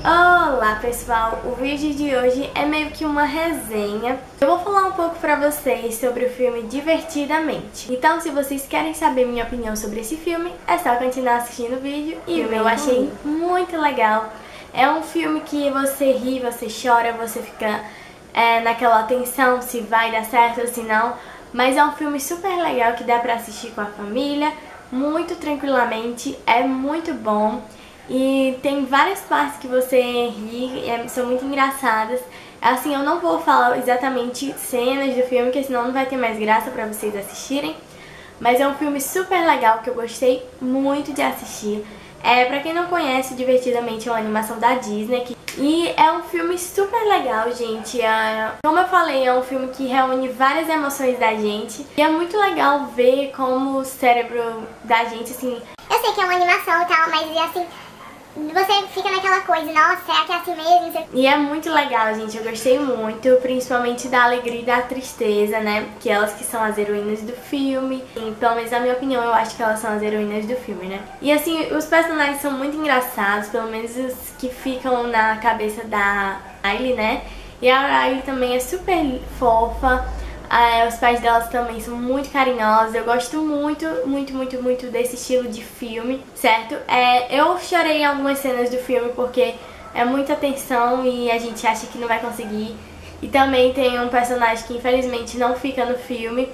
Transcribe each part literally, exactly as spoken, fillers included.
Olá pessoal, o vídeo de hoje é meio que uma resenha. Eu vou falar um pouco pra vocês sobre o filme Divertidamente. Então se vocês querem saber minha opinião sobre esse filme, é só continuar assistindo o vídeo. E eu achei muito legal. É um filme que você ri, você chora, você fica é, naquela tensão se vai dar certo ou se não. Mas é um filme super legal que dá pra assistir com a família, muito tranquilamente, é muito bom. E tem várias partes que você ri, é, são muito engraçadas. Assim, eu não vou falar exatamente cenas do filme, porque senão não vai ter mais graça pra vocês assistirem. Mas é um filme super legal, que eu gostei muito de assistir. É, pra quem não conhece, Divertidamente é uma animação da Disney. Que... E é um filme super legal, gente. É... Como eu falei, é um filme que reúne várias emoções da gente. E é muito legal ver como o cérebro da gente, assim... Eu sei que é uma animação e tal, mas assim... Você fica naquela coisa, nossa, será que é assim mesmo? E é muito legal, gente, eu gostei muito, principalmente da alegria e da tristeza, né? Que elas que são as heroínas do filme. E, pelo menos na minha opinião, eu acho que elas são as heroínas do filme, né? E assim, os personagens são muito engraçados, pelo menos os que ficam na cabeça da Riley, né? E a Riley também é super fofa. Ah, os pais delas também são muito carinhosos. Eu gosto muito, muito, muito, muito desse estilo de filme, certo? É, eu chorei em algumas cenas do filme porque é muita tensão e a gente acha que não vai conseguir. E também tem um personagem que infelizmente não fica no filme,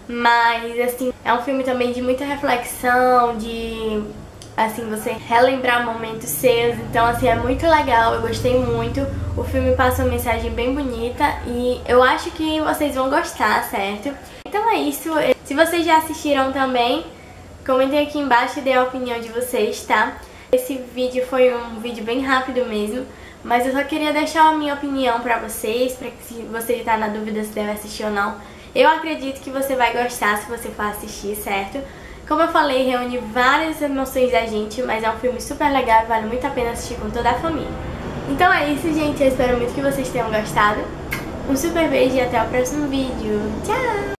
mas assim, é um filme também de muita reflexão, de... assim, você relembrar momentos seus. Então assim, é muito legal, eu gostei muito. O filme passa uma mensagem bem bonita e eu acho que vocês vão gostar, certo? Então é isso. Se vocês já assistiram também, comentem aqui embaixo e dê a opinião de vocês, tá? Esse vídeo foi um vídeo bem rápido mesmo, mas eu só queria deixar a minha opinião pra vocês, pra que se você está na dúvida se deve assistir ou não. Eu acredito que você vai gostar se você for assistir, certo? Como eu falei, reúne várias emoções da gente, mas é um filme super legal e vale muito a pena assistir com toda a família. Então é isso, gente. Eu espero muito que vocês tenham gostado. Um super beijo e até o próximo vídeo. Tchau!